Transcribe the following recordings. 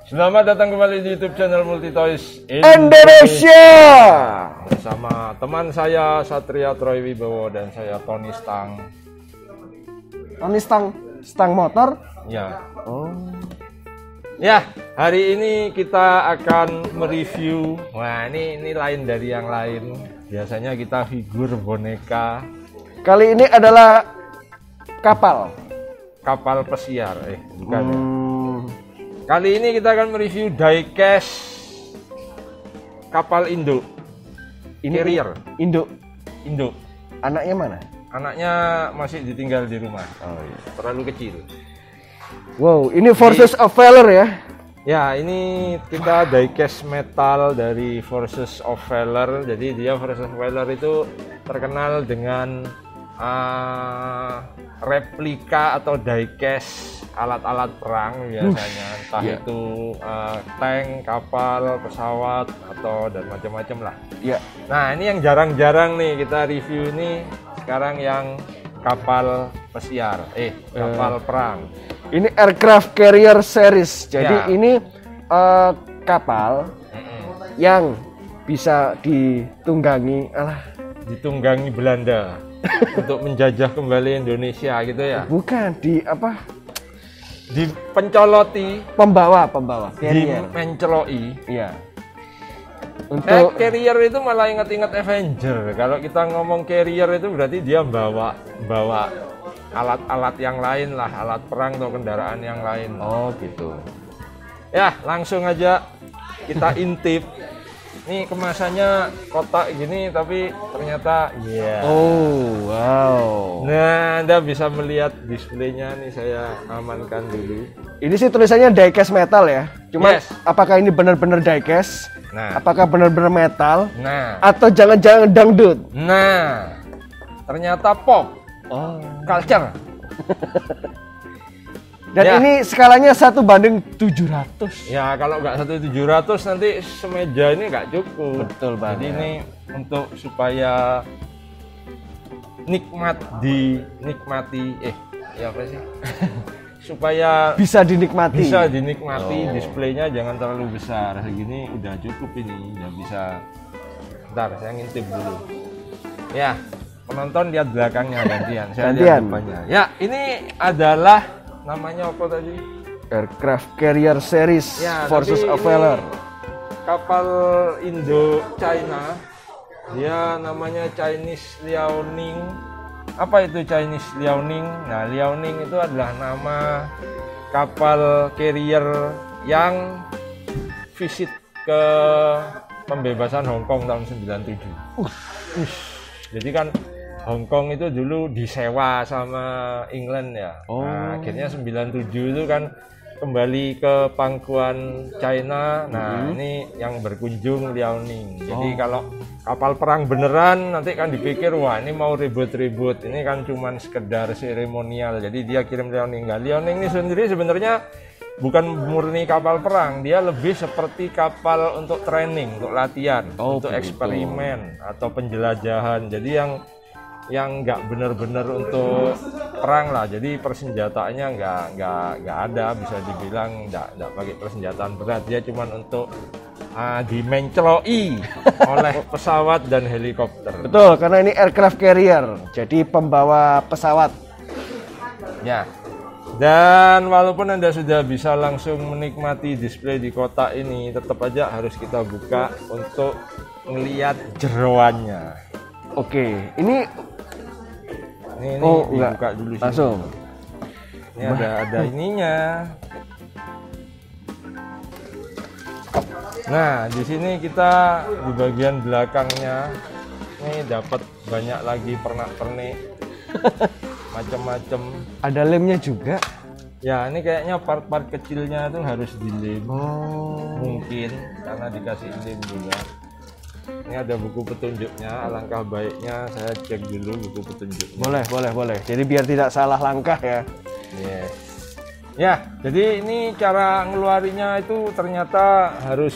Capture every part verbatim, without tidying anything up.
Selamat datang kembali di YouTube channel Multi Toys Indonesia. Bersama teman saya Satria Troy Wibowo dan saya Tony Stang. Tony Stang, Stang motor? Ya. Oh. Ya, hari ini kita akan mereview. Wah, ini ini lain dari yang lain. Biasanya kita figur boneka. Kali ini adalah kapal. Kapal pesiar, eh bukan. Ya. Hmm. Kali ini kita akan mereview diecast kapal induk. Ini Carrier induk. induk. Anaknya mana? Anaknya masih ditinggal di rumah. Oh iya. Terlalu kecil. Wow, ini Forces of Valor ya? Ya, ini kita diecast metal dari Forces of Valor. Jadi dia Forces of Valor itu terkenal dengan uh, replika atau diecast alat-alat perang biasanya, entah yeah. itu uh, tank, kapal, pesawat atau dan macam-macam lah. Iya. Nah, ini yang jarang-jarang nih kita review ini sekarang yang kapal pesiar, eh kapal uh. perang. Ini aircraft carrier series. Jadi Ya. ini uh, kapal Mm-mm. yang bisa ditunggangi, alah, ditunggangi Belanda untuk menjajah kembali Indonesia gitu ya. bukan di apa? Dipencoloti, Pembawa, pembawa. Carrier. dimenceloi. Iya. Eh, Untuk carrier itu malah ingat-ingat Avenger. Kalau kita ngomong carrier itu berarti dia bawa bawa alat-alat yang lain lah, alat perang atau kendaraan yang lain. oh gitu. Ya, langsung aja kita intip. Nih kemasannya kotak gini tapi ternyata ya. Yeah. Oh, wow. Nah, Anda bisa melihat displaynya nih, saya amankan dulu. Ini sih tulisannya diecast metal ya. Cuma Yes. apakah ini benar-benar diecast? Nah. Apakah benar-benar metal? Nah, Atau jangan-jangan dangdut? nah. Ternyata pop Oh. culture. Dan Ya. ini skalanya satu banding tujuh ratus. Ya, kalau nggak satu tujuh ratus nanti semeja ini nggak cukup. Betul banget. Jadi ini untuk supaya nikmat dinikmati, eh, ya apa sih? supaya Bisa dinikmati. bisa dinikmati, Oh. displaynya jangan terlalu besar. Segini udah cukup ini, udah bisa. Bentar, saya ngintip dulu. Ya, penonton lihat belakangnya gantian. Saya lihat Gantian. depannya. Ya, ini adalah namanya apa tadi? Aircraft carrier series Ya, Forces tapi of ini Valor. Kapal Indo China. Dia namanya Chinese Liaoning. Apa itu Chinese Liaoning? Nah, Liaoning itu adalah nama kapal carrier yang visit ke pembebasan Hong Kong tahun sembilan puluh tujuh. Uh, uh. Jadi kan Hong Kong itu dulu disewa sama England ya. Oh. Nah, akhirnya sembilan puluh tujuh itu kan kembali ke pangkuan China. Nah, Mm-hmm. ini yang berkunjung Liaoning. Jadi Oh. kalau kapal perang beneran nanti kan dipikir wah ini mau ribut-ribut. Ini kan cuman sekedar seremonial. Jadi dia kirim Liaoning. Nah, Liaoning ini sendiri sebenarnya bukan murni kapal perang, dia lebih seperti kapal untuk training, untuk latihan, Oh, untuk begitu. eksperimen atau penjelajahan. Jadi yang yang nggak benar-benar untuk perang lah. Jadi persenjataannya nggak nggak nggak ada, bisa dibilang nggak nggak pakai persenjataan berat. Dia cuma untuk uh, dimenceloi oleh pesawat dan helikopter. Betul, karena ini aircraft carrier. Jadi pembawa pesawat. Ya. Dan walaupun Anda sudah bisa langsung menikmati display di kotak ini, tetap aja harus kita buka untuk melihat jeroannya. Oke, ini Ini, ini oh dibuka enggak dulu sini. langsung. Ini ada ada ininya. Nah, di sini kita di bagian belakangnya ini dapat banyak lagi pernak-pernik macam-macam. Ada lemnya juga. Ya, ini kayaknya part-part kecilnya itu harus dilem. Oh. Mungkin karena dikasih lem juga. Ini ada buku petunjuknya, alangkah baiknya saya cek dulu buku petunjuknya. Boleh, boleh, boleh. Jadi biar tidak salah langkah ya. Yes. Ya, jadi ini cara ngeluarinya itu ternyata harus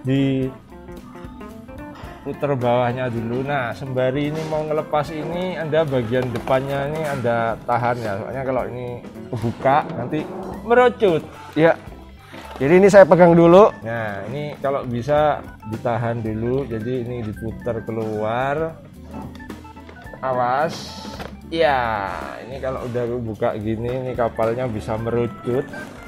diputar bawahnya dulu. Nah, sembari ini mau ngelepas ini, Anda bagian depannya ini Anda tahan ya. Soalnya kalau ini buka nanti merucut. Ya. Jadi ini saya pegang dulu. Nah, ini kalau bisa ditahan dulu. Jadi ini diputar keluar. Awas. Ya, ini kalau udah buka gini, ini kapalnya bisa merucut.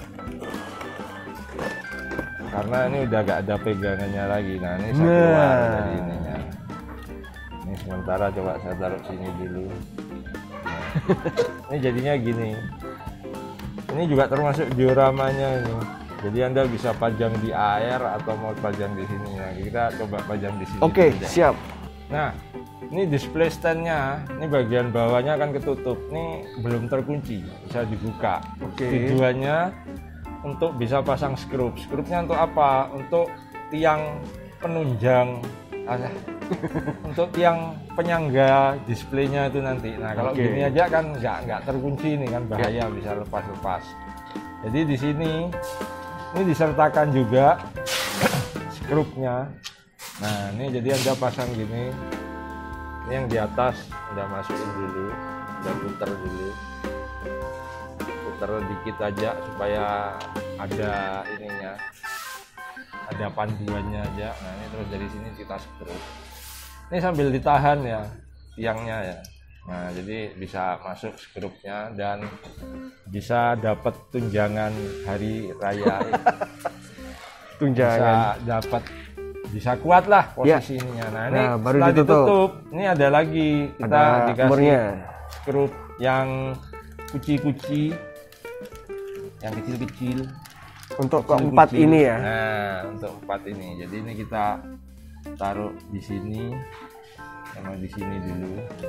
Karena ini udah gak ada pegangannya lagi. Nah, ini saya keluar Nah. dari ininya. Ini sementara coba saya taruh sini dulu. Nah, ini jadinya gini. Ini juga termasuk dioramanya ini. Jadi Anda bisa pajang di air atau mau pajang di sini. Nah, kita coba pajang di sini. Oke, dulu deh. siap. Nah, ini display stand-nya, ini bagian bawahnya kan ketutup. Ini belum terkunci, bisa dibuka. Oke. Tujuannya untuk bisa pasang skrup. Skrupnya untuk apa? Untuk tiang penunjang, alah, untuk tiang penyangga displaynya itu nanti. Nah, kalau Oke. gini aja kan nggak nggak terkunci ini kan bahaya, bisa lepas-lepas. Jadi di sini ini disertakan juga skrupnya. Nah, ini jadi Anda pasang gini. Ini yang di atas Anda masukin dulu, Anda putar dulu. Putar dikit aja supaya ada ininya. Ada panduannya aja. Nah, ini terus dari sini kita skrup. Ini sambil ditahan ya tiangnya ya. Nah, jadi bisa masuk skrupnya dan bisa dapat tunjangan hari raya. Tunjangan. Bisa dapat, bisa kuat lah Ya. posisinya. Nah, ini Nah, baru setelah ditutup. ditutup, ini ada lagi kita Ada dikasih umurnya. skrup yang kuci-kuci, yang kecil-kecil. Untuk Kecil keempat kucing. ini ya. Nah, untuk empat ini. Jadi ini kita taruh di sini, sama di sini dulu.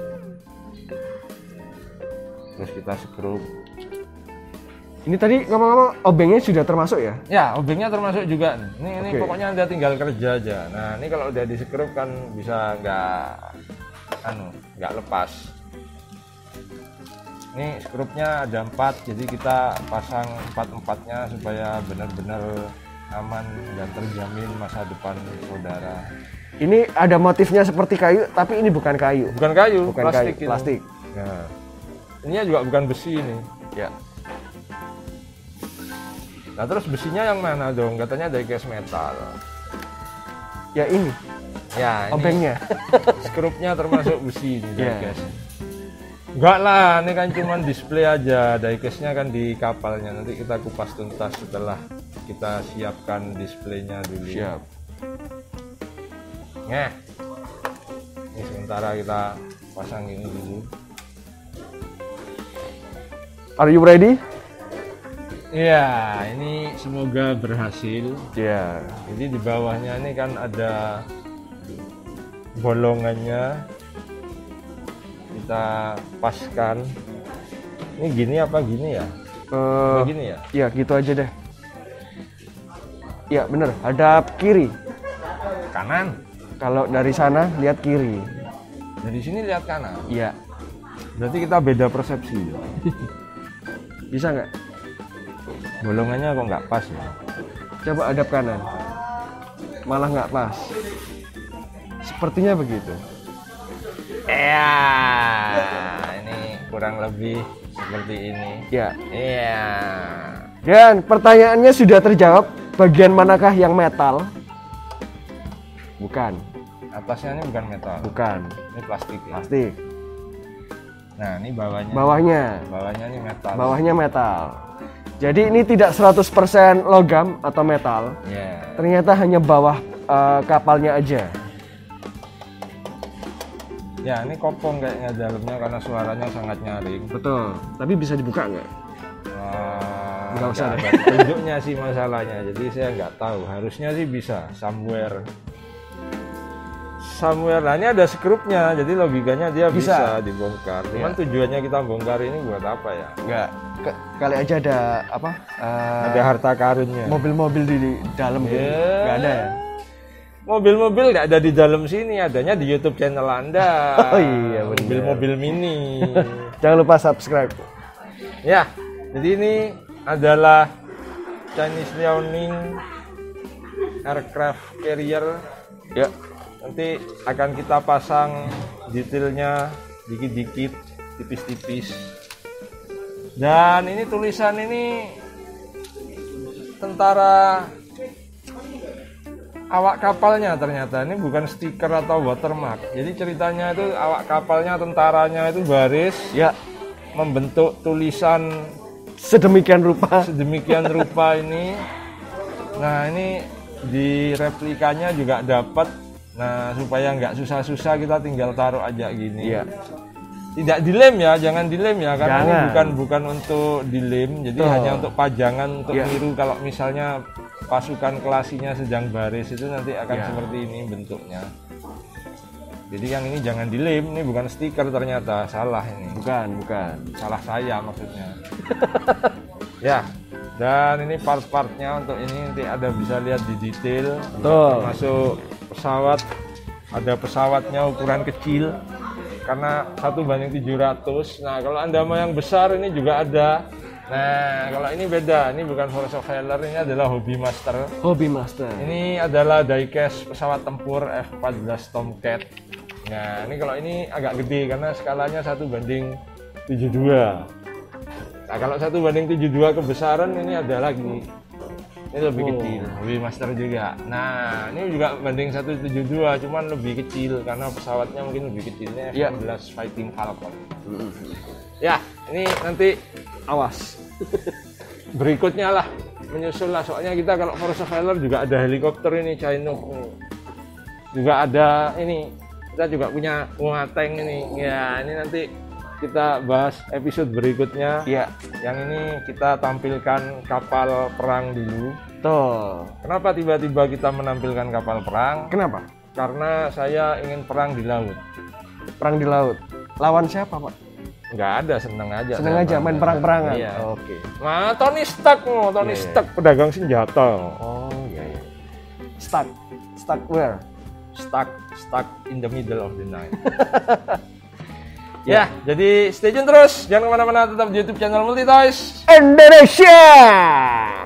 Terus kita skrup. Ini tadi ngomong-ngomong obengnya sudah termasuk ya? Ya, obengnya termasuk juga nih. Ini, ini Oke. pokoknya Anda tinggal kerja aja. Nah, ini kalau udah di skrup kan bisa nggak, anu, nggak lepas. Ini skrupnya ada empat, jadi kita pasang empat-empatnya supaya benar-benar aman dan terjamin masa depan saudara. Ini ada motifnya seperti kayu, tapi ini bukan kayu. Bukan kayu, Bukan plastik. kayu, ini. plastik. Nah, ini juga bukan besi ini. Ya. Nah, terus besinya yang mana dong? Katanya dari case metal. Ya ini, Ya, ini obengnya. skrupnya termasuk besi ini, Ya. diecast. Enggak lah, ini kan cuman display aja. Diecast-nya kan di kapalnya. Nanti kita kupas tuntas setelah kita siapkan displaynya dulu. Siap. Nah, ini sementara kita pasang ini dulu. Are you ready? Iya, ini semoga berhasil. Ya. Jadi di bawahnya ini kan ada bolongannya. Kita paskan. Ini gini apa gini ya? Eh, Begini ya? ya gitu aja deh. Ya bener, hadap kiri. Kanan. Kalau dari sana lihat kiri. Dari sini lihat kanan. Iya. Berarti kita beda persepsi. Bisa nggak? Bolongannya kok nggak pas ya? Coba hadap kanan. Malah nggak pas. Sepertinya begitu. Iya, ini kurang lebih seperti ini. Ya. Iya. Dan pertanyaannya sudah terjawab. Bagian manakah yang metal? Bukan. Atasnya ini bukan metal. Bukan. Ini plastik ya. Plastik. Nah, ini bawahnya. Bawahnya. Bawahnya ini metal. Bawahnya metal. Jadi ini tidak seratus persen logam atau metal. Ya. Ternyata hanya bawah eh, kapalnya aja. Ya, ini kopong kayaknya dalamnya karena suaranya sangat nyaring. Betul. Tapi bisa dibuka nggak? Wah, Nggak usah nggak deh. ada petunjuknya sih masalahnya. Jadi saya nggak tahu. Harusnya sih bisa. Somewhere. Somewhere. Nah, ini ada skrupnya. Jadi logikanya dia bisa, Bisa. dibongkar. Cuman Iya. tujuannya kita bongkar ini buat apa ya? Nggak. Ke- kali aja ada apa? eh, Ada harta karunnya. mobil-mobil di, di dalam gitu. Ya. Nggak ada ya? Mobil-mobil nggak ada di dalam sini, adanya di YouTube channel Anda. Oh iya, benar. Mobil-mobil mini. Jangan lupa subscribe. Ya, jadi ini adalah Chinese Liaoning Aircraft Carrier. Ya. Nanti akan kita pasang detailnya dikit-dikit, tipis-tipis. Dan ini tulisan ini tentara awak kapalnya ternyata. Ini bukan stiker atau watermark. Jadi ceritanya itu awak kapalnya, tentaranya itu baris Ya, membentuk tulisan sedemikian rupa. sedemikian rupa ini. Nah, ini di replikanya juga dapat. Nah, supaya nggak susah-susah kita tinggal taruh aja gini. Iya. Tidak dilem ya, jangan dilem ya, karena ini Jangan. bukan bukan untuk dilem, jadi Betul. hanya untuk pajangan, untuk Iya. niru kalau misalnya pasukan kelasinya sedang baris itu nanti akan Iya. seperti ini bentuknya. Jadi yang ini jangan dilem, ini bukan stiker ternyata, salah ini. Bukan, bukan. Salah saya maksudnya. Ya, dan ini part-partnya untuk ini nanti ada bisa lihat di detail. Betul. Termasuk pesawat, ada pesawatnya ukuran kecil karena satu banding tujuh ratus. Nah, kalau Anda mau yang besar ini juga ada. Nah, kalau ini beda, ini bukan Force of Valor, ini adalah Hobby Master. Hobby Master. Ini adalah diecast pesawat tempur F empat belas Tomcat. Nah, ini kalau ini agak gede karena skalanya satu banding tujuh puluh dua. Nah, kalau satu banding tujuh puluh dua kebesaran ini ada lagi. Ini lebih Oh. kecil, Hobby Master juga. Nah, ini juga banding seratus tujuh puluh dua, cuman lebih kecil karena pesawatnya mungkin lebih kecilnya F Iya. enam belas Fighting Falcon. Ya, ini nanti Awas. berikutnya lah menyusul lah, soalnya kita kalau Force of Valor juga ada helikopter ini Chinook ini. Juga ada ini, kita juga punya bunga tank ini. Ya, ini nanti kita bahas episode berikutnya. Iya. Yang ini kita tampilkan kapal perang dulu. Tuh. Kenapa tiba-tiba kita menampilkan kapal perang? Kenapa? Karena saya ingin perang di laut. Perang di laut. Lawan siapa, Pak? Nggak ada, seneng aja. Seneng saya aja main perang-perangan. Iya. Oke. Nah, Tony Stark, oh, Tony Iya, iya. Stark pedagang senjata. Oh, iya, iya. Stuck. Stuck where? Stuck, stuck in the middle of the night. Ya, jadi stay tune terus. Jangan kemana-mana, tetap di YouTube channel Multi Toys. Indonesia.